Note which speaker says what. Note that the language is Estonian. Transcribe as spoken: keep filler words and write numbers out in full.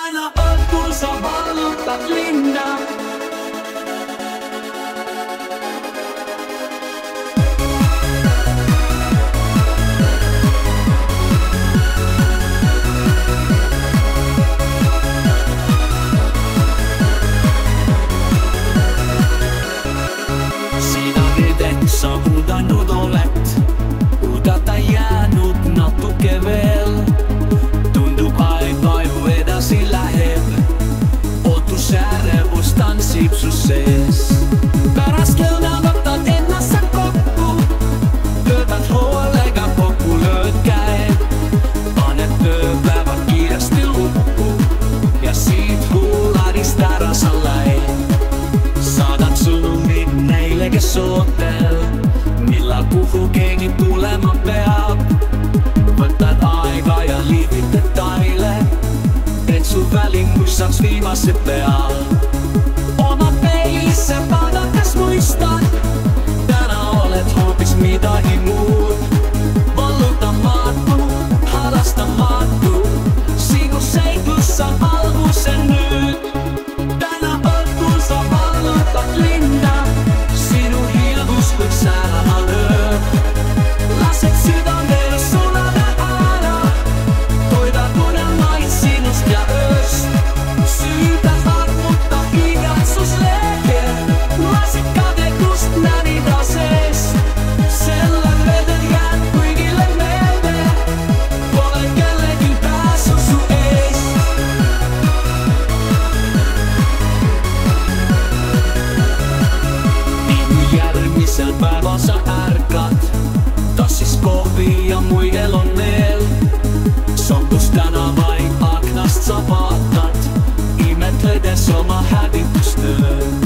Speaker 1: Tänä õhtul sa vallutad linna. Sinä vedet sa huudanud oled, huudata jäänud natuke veel. Tundub aega ju edasi läheb, ootus ärevus tantsib su sees. Pärast lõuna võtad ennast sa kokku, töötad hoolega kokku, lööd käed, paned tööpäevad kiiresti lukku ja siit huularist ära sa lähed. Saadad sõnumid neile, kes ootel, millal kuhu keegi tulema peab. Võtad aega ja liidid detaile, et su välingus saaks viimase peal. Oma peilisse vaadates mõistad, täna oled hoopis midagi muud. Vallutamatu, halastamatu, sinu seiklus saab alguse nüüd. Täna õhtul sa vallutad linna, sinu hiilgus võiks ära lööb. Lased südamel sulada ära, toidad unelmaid sinust ja ööst. Süüdad armuta igatsuslehke, lasid kadekust närida seest. Sellel vedel jääd kõigile meelde, pole kellegi pääsu su eest. Järgmisel päeval sa ärkad, tassis kohvi ja muigel on meel. Sombus tänavaid aknast sa vaatad, imetledes oma hävitustöö.